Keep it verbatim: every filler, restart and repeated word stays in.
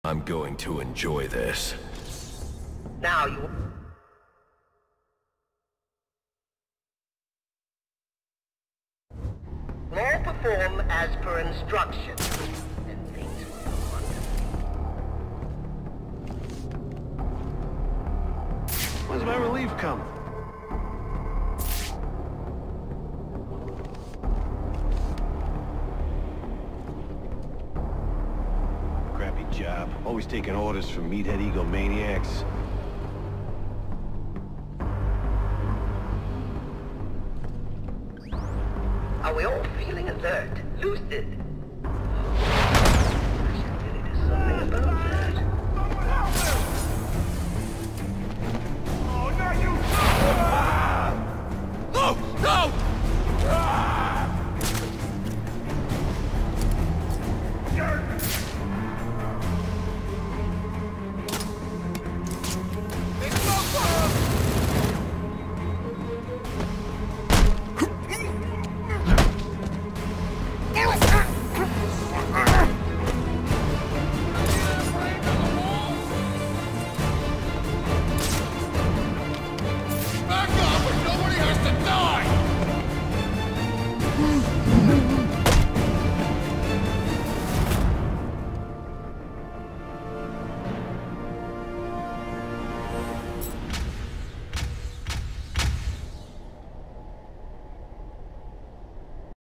I'm going to enjoy this. Now you... All perform as per instructions, and things will go wonderful. When's my relief come? Crappy job. Always taking orders from meathead egomaniacs. Are we all feeling alert, lucid?